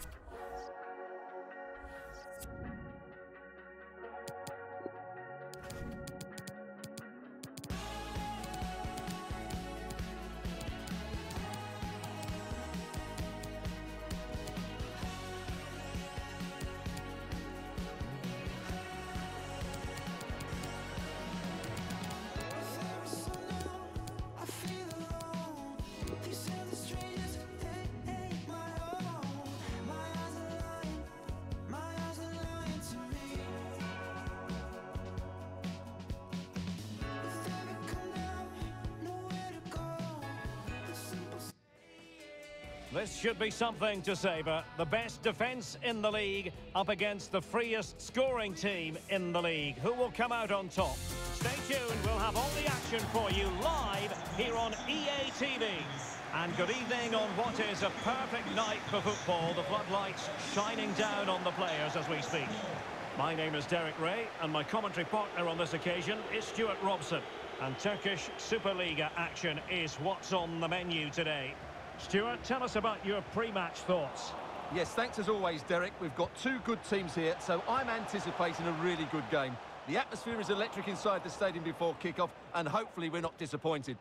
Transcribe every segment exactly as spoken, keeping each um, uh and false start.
This should be something to savour. The best defence in the league up against the freest scoring team in the league. Who will come out on top? Stay tuned, we'll have all the action for you live here on E A T V. And good evening on what is a perfect night for football. The floodlights shining down on the players as we speak. My name is Derek Ray, and my commentary partner on this occasion is Stuart Robson. And Turkish Superliga action is what's on the menu today. Stuart, tell us about your pre-match thoughts. Yes, thanks as always, Derek. We've got two good teams here, so I'm anticipating a really good game. The atmosphere is electric inside the stadium before kick-off, and hopefully we're not disappointed.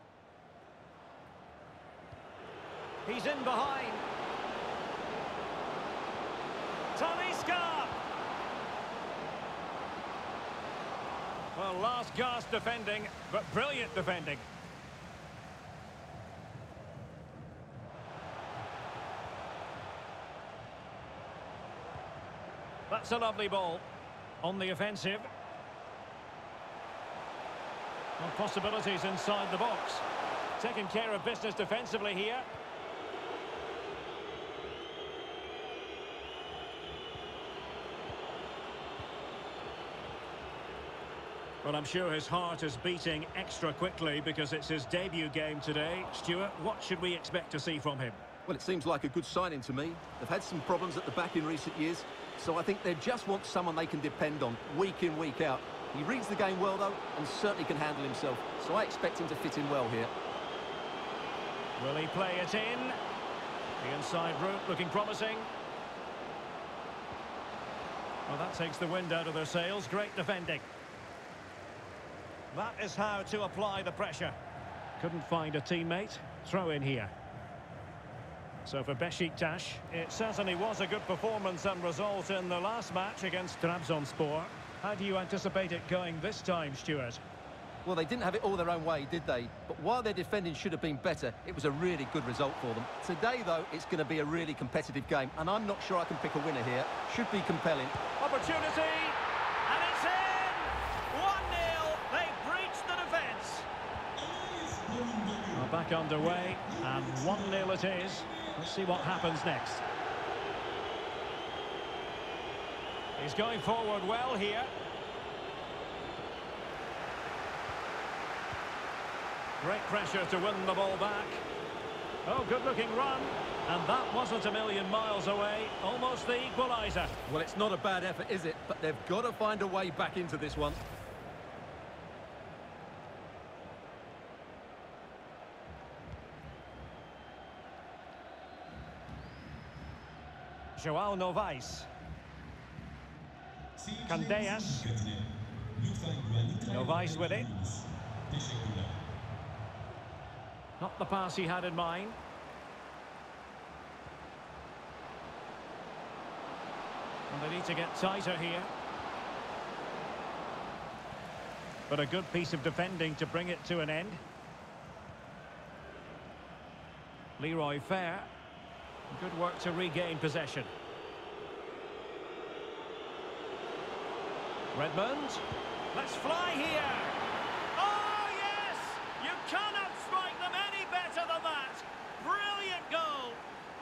He's in behind. Talisca! Well, last gasp defending, but brilliant defending. That's a lovely ball. On the offensive. Well, possibilities inside the box. Taking care of business defensively here. Well, I'm sure his heart is beating extra quickly because it's his debut game today. Stuart, what should we expect to see from him? Well, it seems like a good signing to me. They've had some problems at the back in recent years, so I think they just want someone they can depend on, week in, week out. He reads the game well, though, and certainly can handle himself, so I expect him to fit in well here. Will he play it in? The inside route looking promising. Well, that takes the wind out of their sails. Great defending. That is how to apply the pressure. Couldn't find a teammate. Throw in here. So for Beşiktaş, it certainly was a good performance and result in the last match against Trabzonspor. How do you anticipate it going this time, Stuart? Well, they didn't have it all their own way, did they? But while their defending should have been better, it was a really good result for them. Today, though, it's going to be a really competitive game, and I'm not sure I can pick a winner here. Should be compelling. Opportunity! And it's in! one nil! They've breached the defence. Well, back underway, and one nil it is. Let's see what happens next. He's going forward well here. Great pressure to win the ball back. Oh, good-looking run. And that wasn't a million miles away. Almost the equaliser. Well, it's not a bad effort, is it? But they've got to find a way back into this one. João Novaes. Candeias. Novaes with it. Not the pass he had in mind. And they need to get tighter here. But a good piece of defending to bring it to an end. Leroy Fer. Good work to regain possession. Redmond. Let's fly here. Oh, yes! You cannot strike them any better than that. Brilliant goal.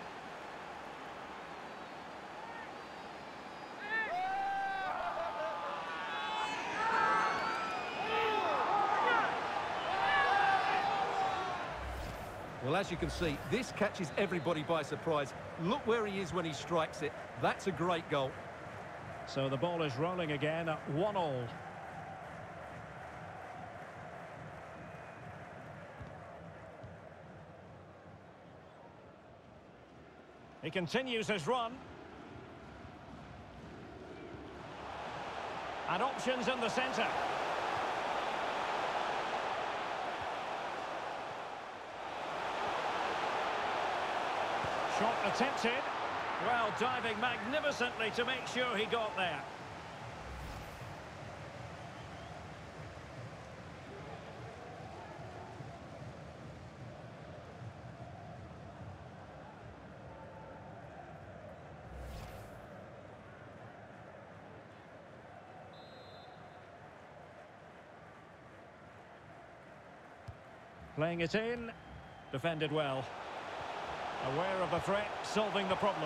Well, as you can see, this catches everybody by surprise. Look where he is when he strikes it. That's a great goal. So the ball is rolling again at one all. He continues his run. And options in the centre. Shot attempted. Well, diving magnificently to make sure he got there. Playing it in, defended well. Aware of the threat, solving the problem.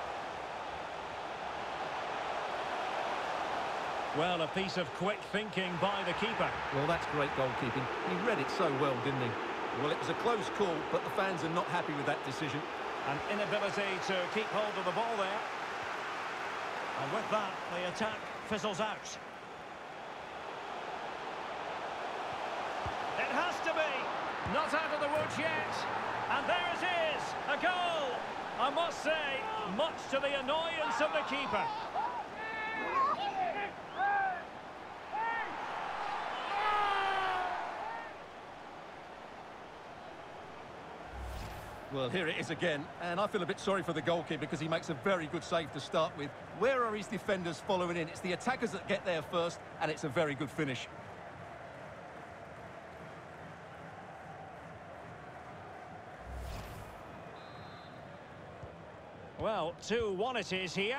Well, a piece of quick thinking by the keeper. Well, that's great goalkeeping. He read it so well, didn't he? Well, it was a close call, but the fans are not happy with that decision. An inability to keep hold of the ball there. And with that, the attack fizzles out. It has to be. Not out of the woods yet. And there it is, a goal. I must say, much to the annoyance of the keeper. Well, here it is again, and I feel a bit sorry for the goalkeeper because he makes a very good save to start with. Where are his defenders following in? It's the attackers that get there first, and it's a very good finish. Well, two one it is here.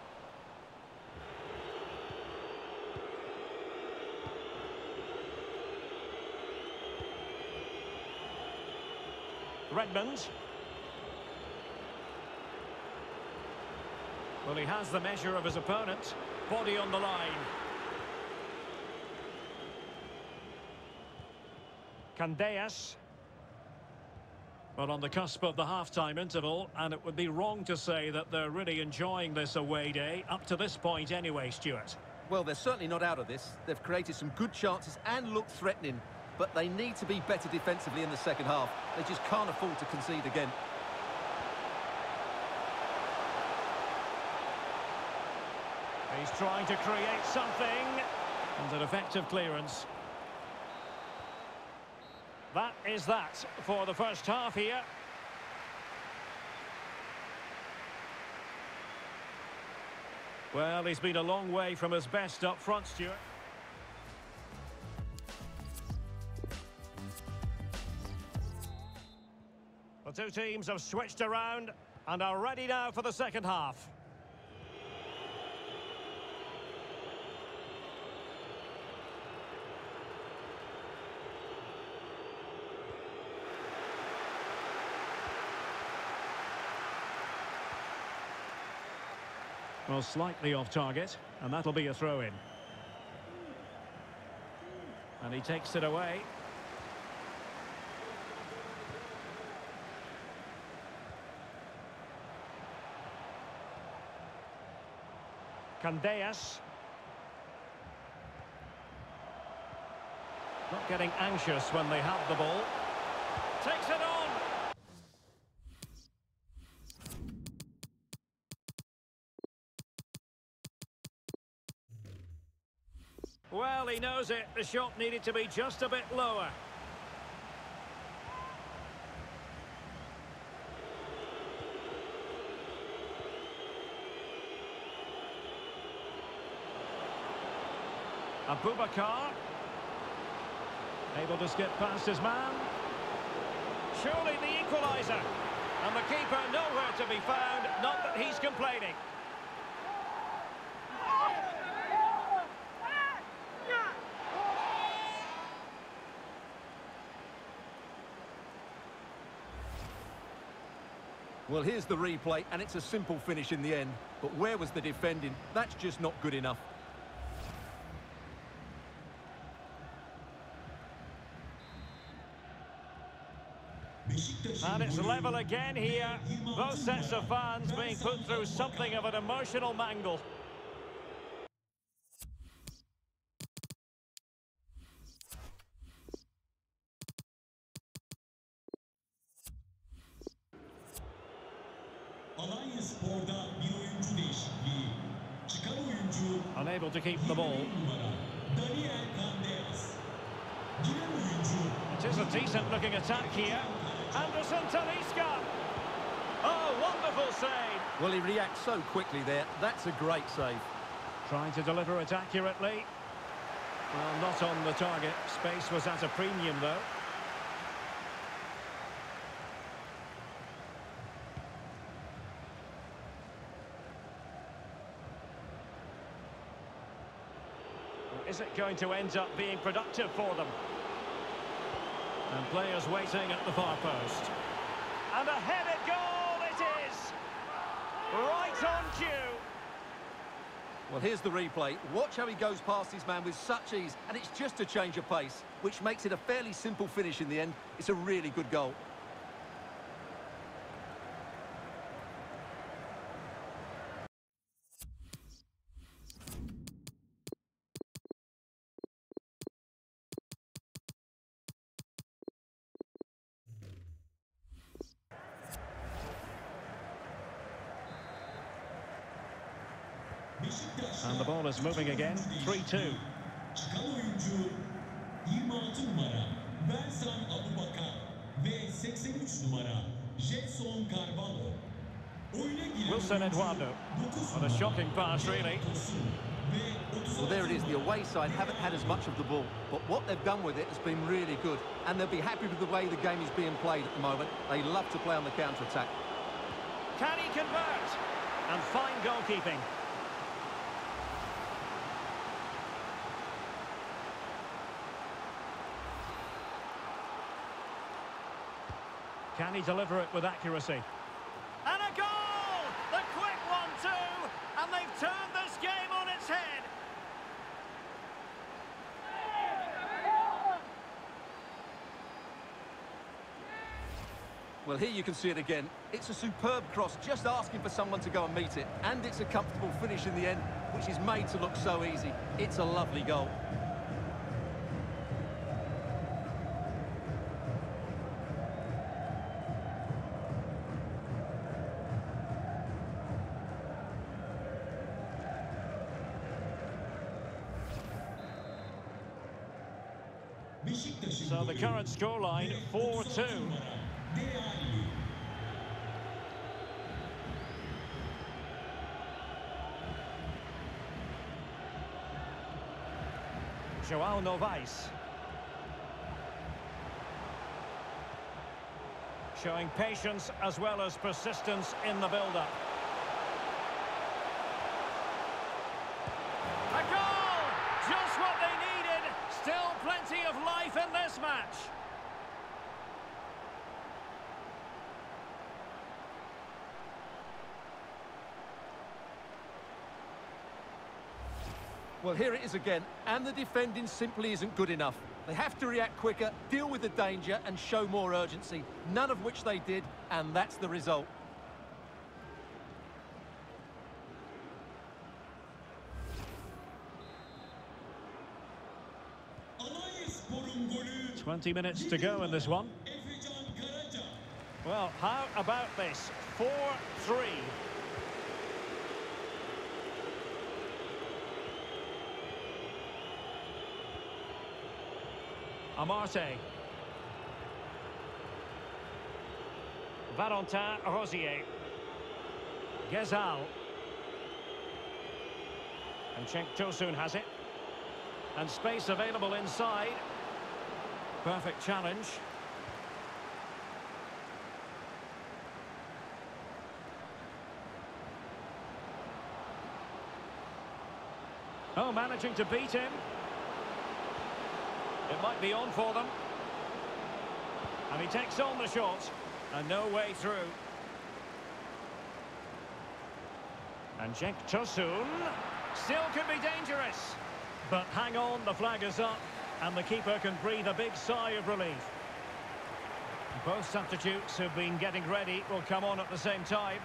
Redmond. Well, he has the measure of his opponent. Body on the line. Candeias. Well, on the cusp of the half-time interval, and it would be wrong to say that they're really enjoying this away day, up to this point anyway, Stuart. Well, they're certainly not out of this. They've created some good chances and looked threatening, but they need to be better defensively in the second half. They just can't afford to concede again. He's trying to create something, and an effective clearance. That is that for the first half here. Well, he's been a long way from his best up front, Stuart. The two teams have switched around and are ready now for the second half. Well, slightly off target, and that'll be a throw-in. And he takes it away. Candeias. Not getting anxious when they have the ball. Takes it on! Well, he knows it. The shot needed to be just a bit lower. Abubakar. Able to skip past his man. Surely the equaliser. And the keeper nowhere to be found. Not that he's complaining. Well, here's the replay, and it's a simple finish in the end. But where was the defending? That's just not good enough. And it's level again here. Both sets of fans being put through something of an emotional mangle. Alanya Spor'da bir oyuncu değişikliği. Unable to keep the ball. It is a decent-looking attack here. Anderson Talisca. Oh, wonderful save. Well, he reacts so quickly there. That's a great save. Trying to deliver it accurately. Well, not on the target. Space was at a premium, though. Is it going to end up being productive for them? And players waiting at the far post. And a headed goal it is! Right on cue. Well, here's the replay. Watch how he goes past his man with such ease, and it's just a change of pace, which makes it a fairly simple finish in the end. It's a really good goal. And the ball is moving again. three two. Çıkan oyuncu yirmi altı numara Versan Abubakar ve seksen üç numara Jetson Carvalho. Wilson Eduardo. What a shocking pass, really. Well, there it is. The away side haven't had as much of the ball, but what they've done with it has been really good, and they'll be happy with the way the game is being played at the moment. They love to play on the counter-attack. Can he convert? And fine goalkeeping. Can he deliver it with accuracy? And a goal! The quick one too! And they've turned this game on its head! Well, here you can see it again. It's a superb cross, just asking for someone to go and meet it. And it's a comfortable finish in the end, which is made to look so easy. It's a lovely goal. So the current scoreline, four two. João Novaes. Showing patience as well as persistence in the build-up. A goal! Just what they needed. Still plenty of life in this match. Well, here it is again, and the defending simply isn't good enough. They have to react quicker, deal with the danger, and show more urgency, none of which they did, and that's the result. twenty minutes to go in this one. Well, how about this? four three. Amarte. Valentin Rosier. Gezal. And Cenk Tosun has it. And space available inside. Perfect challenge. Oh, managing to beat him. It might be on for them. And he takes on the shot. And no way through. And Cenk Tosun still could be dangerous. But hang on, the flag is up. And the keeper can breathe a big sigh of relief. Both substitutes who've been getting ready will come on at the same time.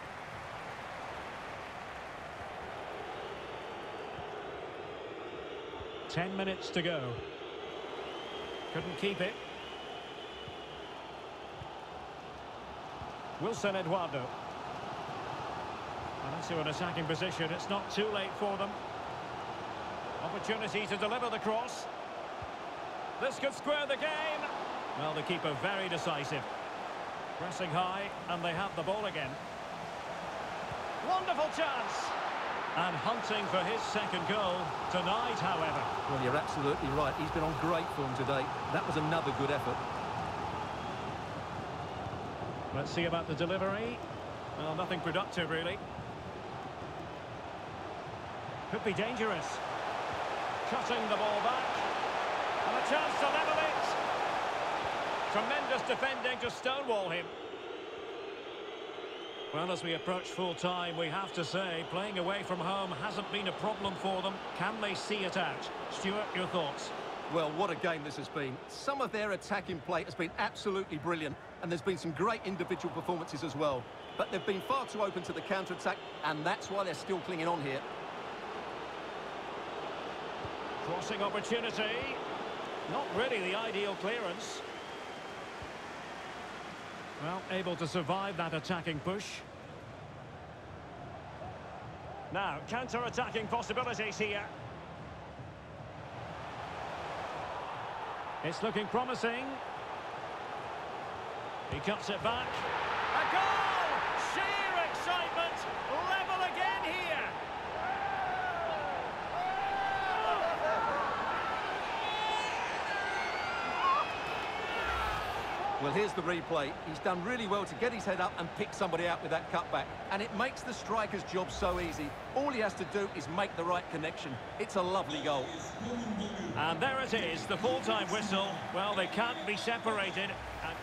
Ten minutes to go. Couldn't keep it. Wilson Eduardo. And into an attacking position. It's not too late for them. Opportunity to deliver the cross. This could square the game. Well, the keeper very decisive. Pressing high, and they have the ball again. Wonderful chance. And hunting for his second goal tonight, however. Well, you're absolutely right. He's been on great form today. That was another good effort. Let's see about the delivery. Well, nothing productive, really. Could be dangerous. Cutting the ball back. And a chance to level it. Tremendous defending to stonewall him. Well, as we approach full time, we have to say, playing away from home hasn't been a problem for them. Can they see it out? Stuart, your thoughts? Well, what a game this has been. Some of their attacking play has been absolutely brilliant, and there's been some great individual performances as well. But they've been far too open to the counter-attack, and that's why they're still clinging on here. Crossing opportunity. Not really the ideal clearance. Well, able to survive that attacking push. Now, counter-attacking possibilities here. It's looking promising. He cuts it back. A goal! Sheer excitement! Level again here! Well, here's the replay. He's done really well to get his head up and pick somebody out with that cutback. And it makes the striker's job so easy. All he has to do is make the right connection. It's a lovely goal. And there it is, the full-time whistle. Well, they can't be separated. And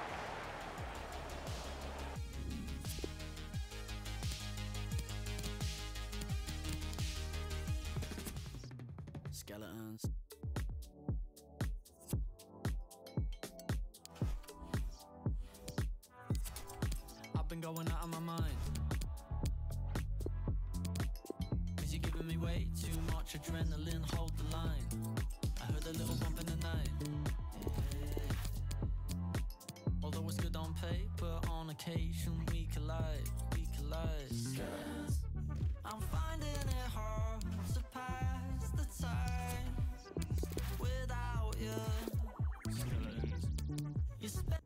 Skeletons. I've been going out of my mind, 'cause you're giving me way too much adrenaline, hold the line. I heard a little bump in the night, yeah. Although it's good on paper, on occasion we collide, we collide. I'm finding it hard to pass the time without you. You spend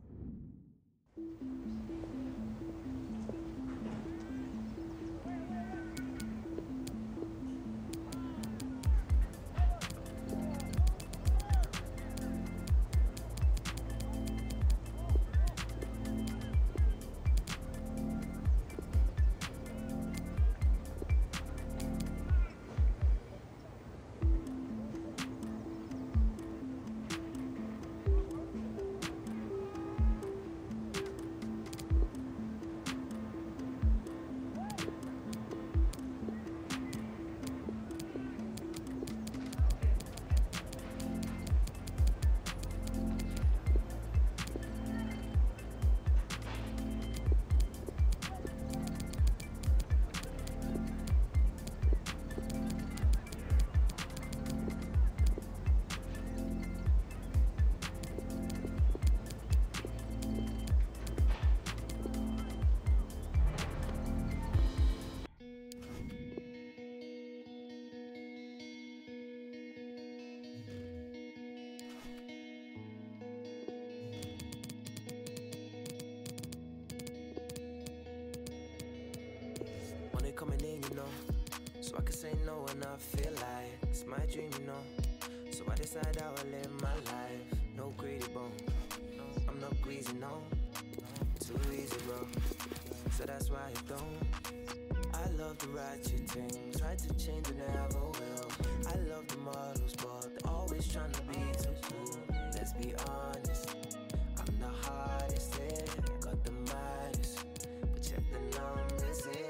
coming in, you know, so I can say no when I feel like it's my dream, you know. So I decide I will live my life, no greedy bone. I'm not greasy, no, too easy, bro. So that's why I don't. I love the ratchet things, try to change and never will. I love the models, but they're always trying to be too cool. Let's be honest, I'm the hardest hit, got the maddest, but check the numbers in.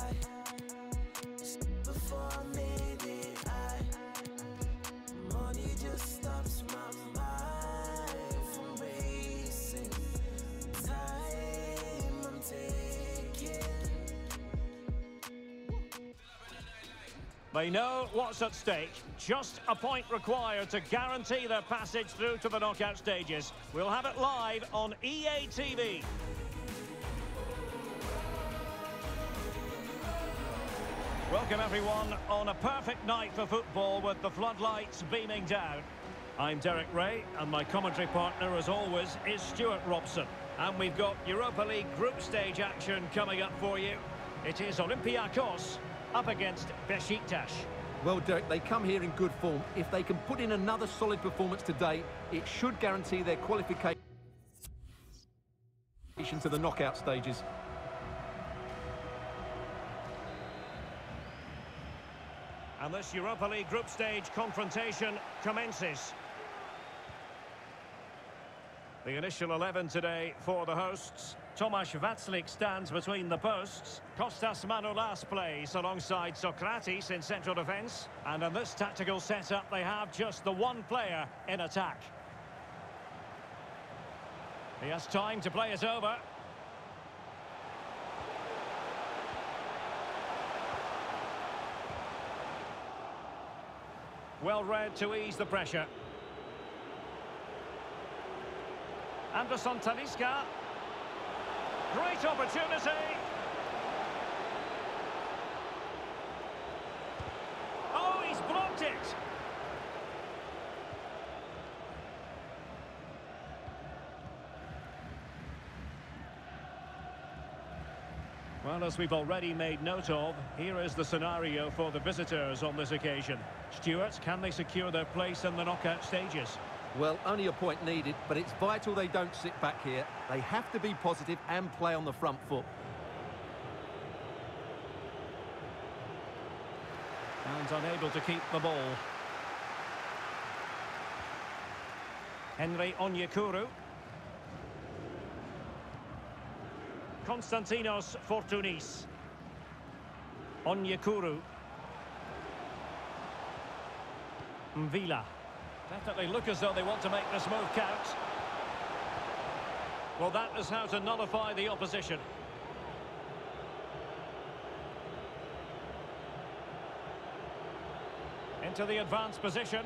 Before I made it, I money just stops my mind from racing. Time I'm taking. they know what's at stake. Just a point required to guarantee their passage through to the knockout stages. We'll have it live on E A T V. Welcome everyone on a perfect night for football with the floodlights beaming down. I'm Derek Ray and my commentary partner as always is Stuart Robson. And we've got Europa League group stage action coming up for you. It is Olympiacos up against Besiktas. Well, Derek, they come here in good form. If they can put in another solid performance today, it should guarantee their qualification to the knockout stages. And this Europa League group stage confrontation commences. The initial eleven today for the hosts. Tomasz Vaclik stands between the posts. Kostas Manolas plays alongside Socrates in central defence. And in this tactical setup, they have just the one player in attack. He has time to play it over. Well read to ease the pressure. Anderson Talisca. Great opportunity. Oh, he's blocked it. Well, as we've already made note of, here is the scenario for the visitors on this occasion. Stuart, can they secure their place in the knockout stages? Well, only a point needed, but it's vital they don't sit back here. They have to be positive and play on the front foot. And unable to keep the ball. Henry Onyekuru. Konstantinos Fortounis. Onyekuru. Mvila. Definitely look as though they want to make this move count. Well, that is how to nullify the opposition. Into the advanced position.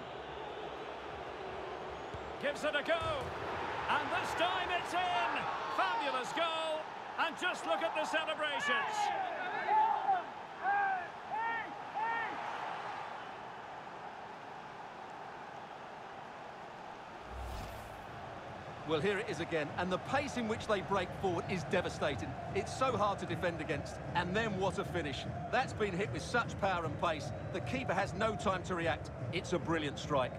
Gives it a go. And this time it's in. Fabulous goal. And just look at the celebrations. Well, here it is again, and the pace in which they break forward is devastating. It's so hard to defend against, and then what a finish. That's been hit with such power and pace. The keeper has no time to react. It's a brilliant strike.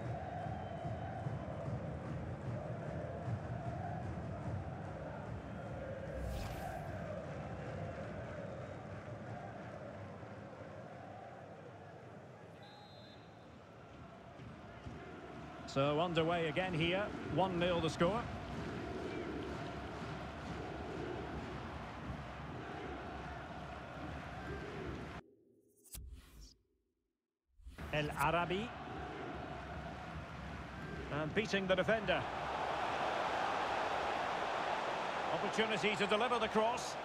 So underway again here, one nil the score. El Arabi. And beating the defender. Opportunity to deliver the cross.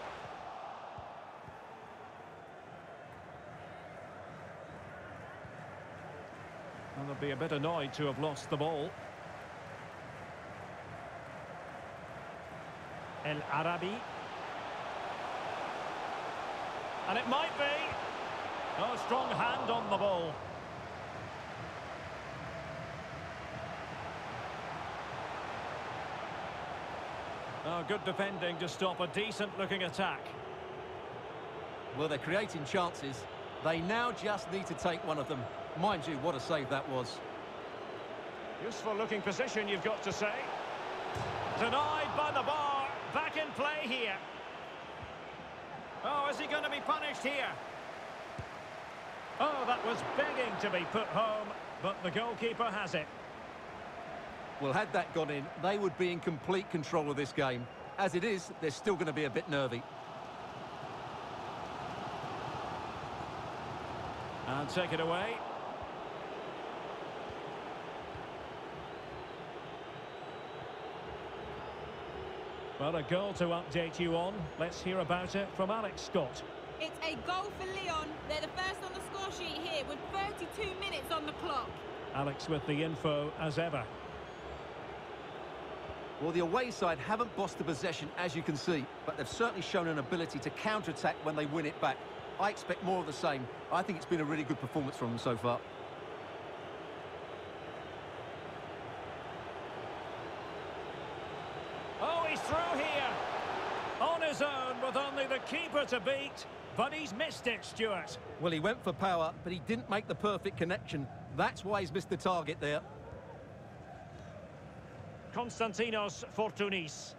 Well, they'll be a bit annoyed to have lost the ball. El Arabi. And it might be. Oh, strong hand on the ball. Oh, good defending to stop a decent-looking attack. Well, they're creating chances. They now just need to take one of them. Mind you, what a save that was. Useful-looking position, you've got to say. Denied by the bar. Back in play here. Oh, is he going to be punished here? Oh, that was begging to be put home, but the goalkeeper has it. Well, had that gone in, they would be in complete control of this game. As it is, they're still going to be a bit nervy. And take it away. Well, a goal to update you on. Let's hear about it from Alex Scott. It's a goal for Lyon. They're the first on the score sheet here with thirty-two minutes on the clock. Alex with the info as ever. Well, the away side haven't bossed the possession, as you can see, but they've certainly shown an ability to counter-attack when they win it back. I expect more of the same. I think it's been a really good performance from them so far. Oh, he's through here. On his own with only the keeper to beat. But he's missed it, Stuart. Well, he went for power, but he didn't make the perfect connection. That's why he's missed the target there. Konstantinos Fortounis.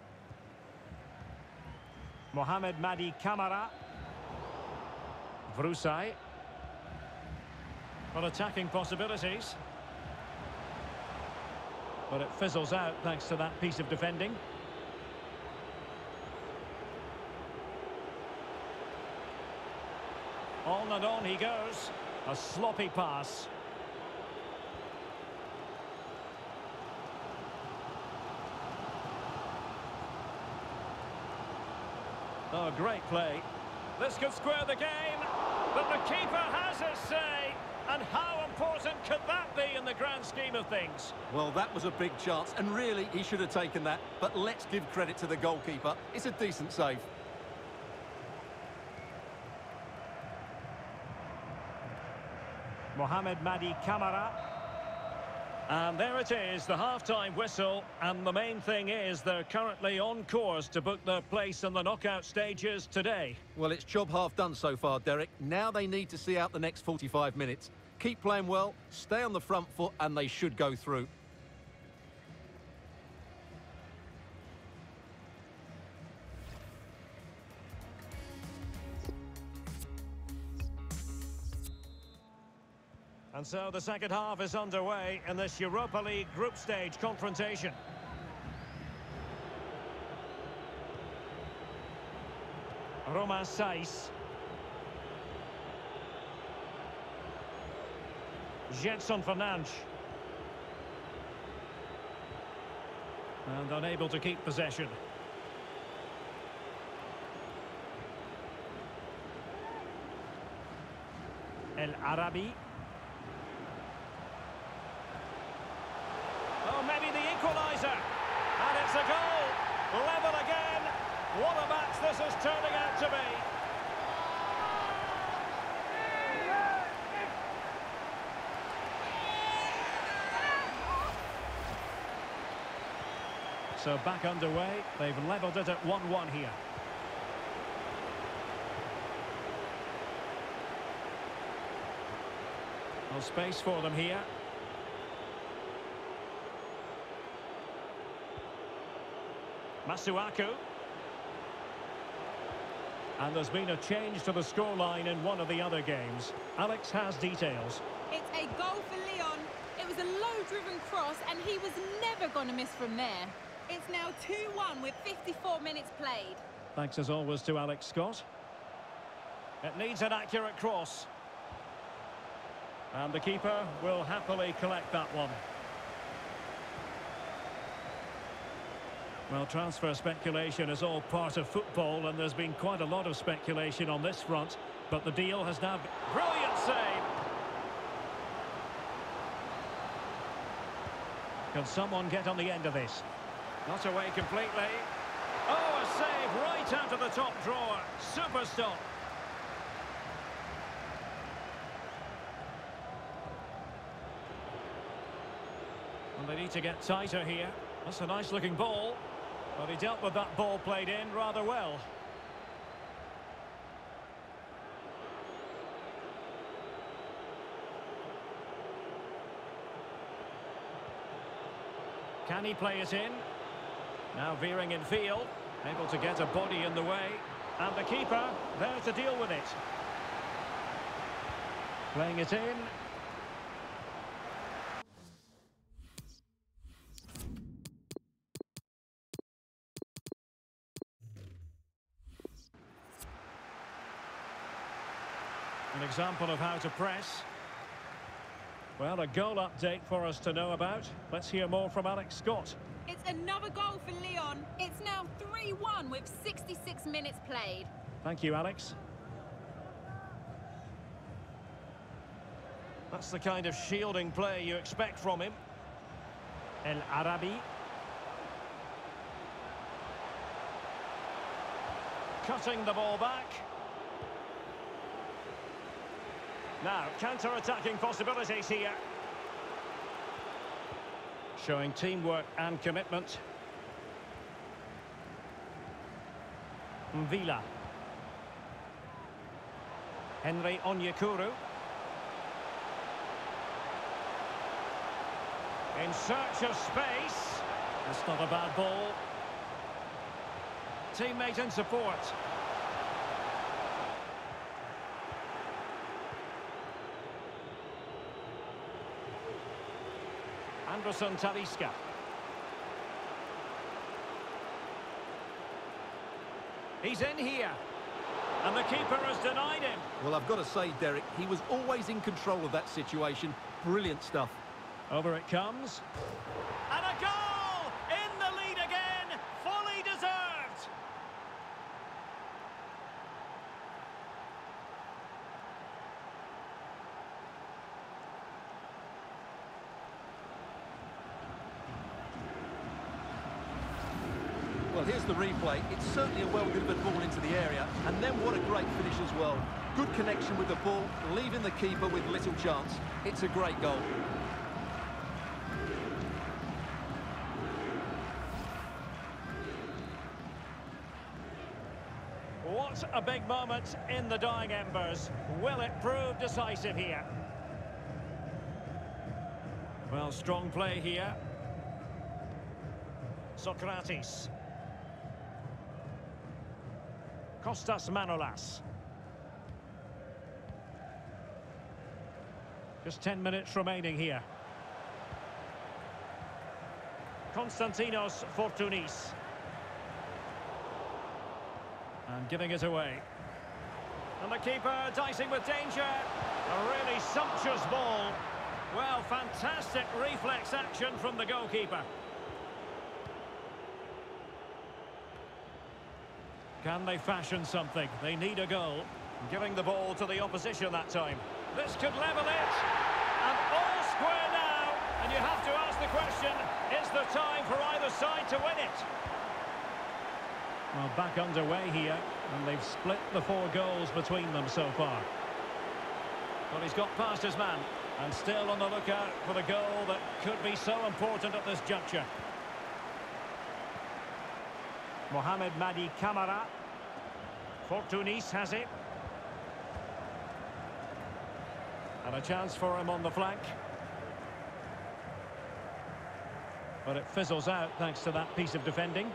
Mohamed Madi Camara. Vrusai. Well, attacking possibilities. But it fizzles out thanks to that piece of defending. On and on he goes. A sloppy pass. Oh, great play. This could square the game, but the keeper has his say. And how important could that be in the grand scheme of things? Well, that was a big chance, and really, he should have taken that. But let's give credit to the goalkeeper. It's a decent save. Mohamed Madi Camara. And there it is, the half-time whistle. And the main thing is they're currently on course to book their place in the knockout stages today. Well, it's job half done so far, Derek. Now they need to see out the next forty-five minutes. Keep playing well, stay on the front foot, and they should go through. And so the second half is underway in this Europa League group stage confrontation. Romain Saiz. Gedson Fernandes. And unable to keep possession. El Arabi. Oh, maybe the equaliser. And it's a goal. Level again. What a match this is turning out to be. So back underway. They've levelled it at one one here. No space for them here. Masuaku. And there's been a change to the scoreline in one of the other games. Alex has details. It's a goal for Lyon. It was a low-driven cross, and he was never going to miss from there. It's now two one with fifty-four minutes played. Thanks as always to Alex Scott. It needs an accurate cross. And the keeper will happily collect that one. Well, transfer speculation is all part of football, and there's been quite a lot of speculation on this front. But the deal has now... Brilliant save! Can someone get on the end of this? Not away completely. Oh, a save right out of the top drawer. Super stop. And they need to get tighter here. That's a nice looking ball. But he dealt with that ball played in rather well. Can he play it in? Now veering in field. Able to get a body in the way. And the keeper there to deal with it. Playing it in. An example of how to press. Well, a goal update for us to know about. Let's hear more from Alex Scott. It's another goal for Lyon. It's now three one with sixty-six minutes played. Thank you, Alex. That's the kind of shielding play you expect from him. El Arabi. Cutting the ball back. Now, counter-attacking possibilities here. Showing teamwork and commitment. Villa. Henry Onyekuru. In search of space. That's not a bad ball. Teammate in support. Anderson Talisca. He's in here. And the keeper has denied him. Well, I've got to say, Derek, he was always in control of that situation. Brilliant stuff. Over it comes. And a goal! In the lead again! Fully deserved! Well, here's the replay. It's certainly a well-delivered ball into the area. And then what a great finish as well. Good connection with the ball, leaving the keeper with little chance. It's a great goal. What a big moment in the dying embers. Will it prove decisive here? Well, strong play here. Socrates. Kostas Manolas. Just ten minutes remaining here. Konstantinos Fortounis. And giving it away. And the keeper dicing with danger. A really sumptuous ball. Well, fantastic reflex action from the goalkeeper. Can they fashion something? They need a goal. Giving the ball to the opposition that time. This could level it. And all square now. And you have to ask the question, is there time for either side to win it? Well, back underway here, and they've split the four goals between them so far. Well, he's got past his man, and still on the lookout for the goal that could be so important at this juncture. Mohamed Madi Camara. Fortounis has it. And a chance for him on the flank. But it fizzles out thanks to that piece of defending.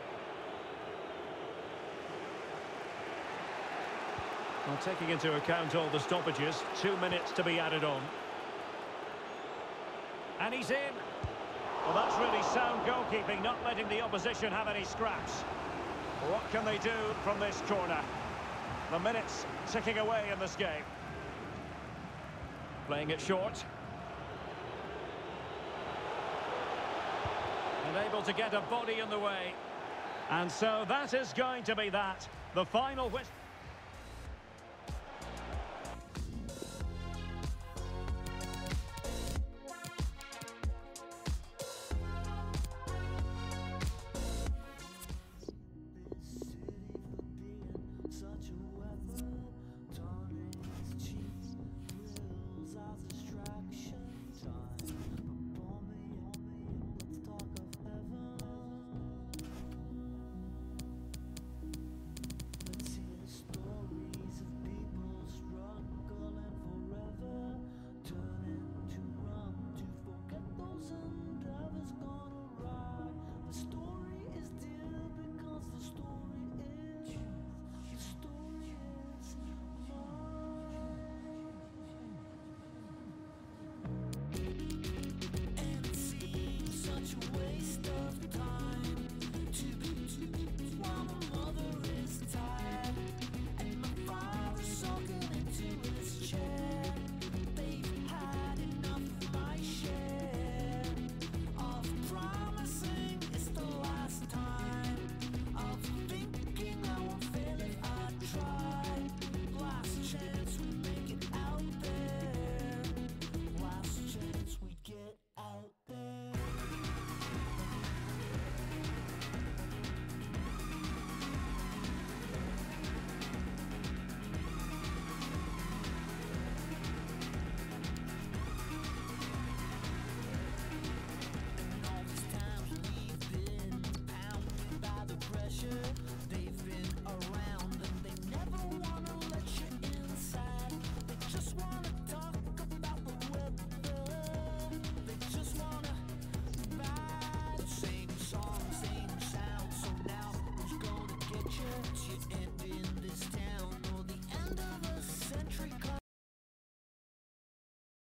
Well, taking into account all the stoppages, two minutes to be added on. And he's in. Well, that's really sound goalkeeping, not letting the opposition have any scraps. What can they do from this corner? The minutes ticking away in this game. Playing it short. And able to get a body in the way. And so that is going to be that. The final whistle.